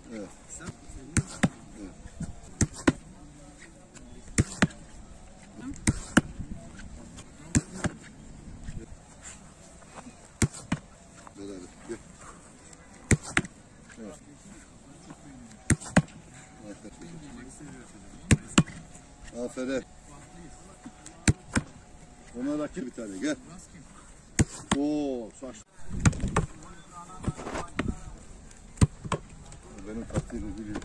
Evet. Aferin. Ona rakip bir tane gel. Oo, saç. Benim taktiğimi biliyor.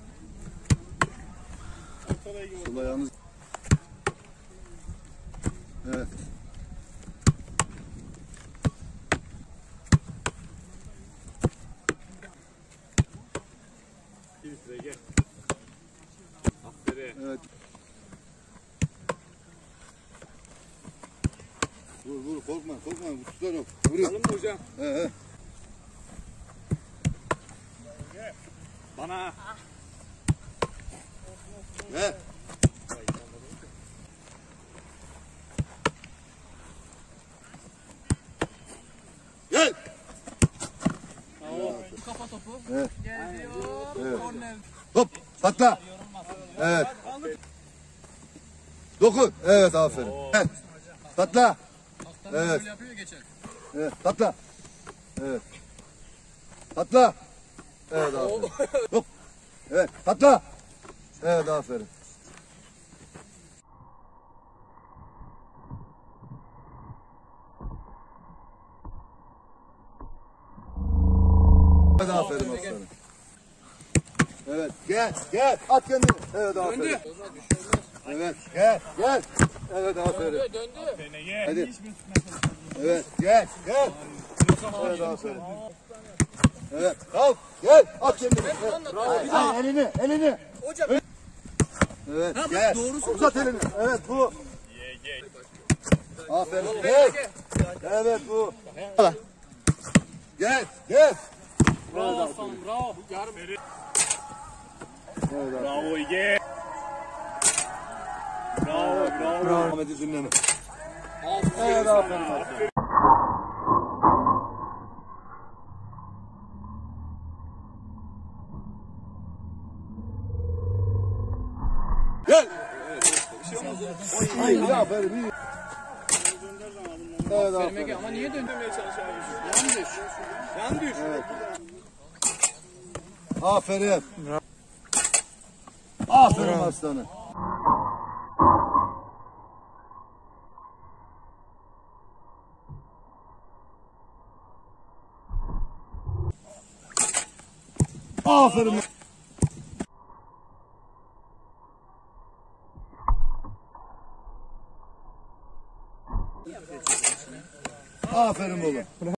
Sıla yalnız. Evet. Gel. Aferin. Evet. Vur korkma tutar o. Vuruyor. Alın mı hocam? He. Bana. He. Gel. Kafa topu. Evet. Geliyor. Evet. Korner. Hop patla. Evet. Dokun. Evet aferin. Evet. Patla. Aslanım Evet. böyle yapıyor geçer. Evet patla. Evet. Patla. Evet aferin. Hop. Evet patla. Evet aferin. Evet aferin aslanım. Evet gel at kendini. Evet aferin. Döndü. Evet gel. Evet aferin. Döndü. Hadi. Evet gel. Evet aferin. Evet kalk gel at kendini. Evet. Elini. Hocam. Evet Ha, gel. doğrusu Uzat elini. Evet bu. Aferin. Gel. Evet bu. Gel. Bravo aslanım bravo. Yarım. Evet, Bravo Ege. Bravo. Ahmet'i dinleme. Aferin. Evet aferin. Gel. İyi aferin iyi. Evet Aferin aferin. Ege ama niye döndürmeye çalışıyorsun? Yan düş. Evet. Aferin. Aferin aslanım. Aferin. Aferin oğlum.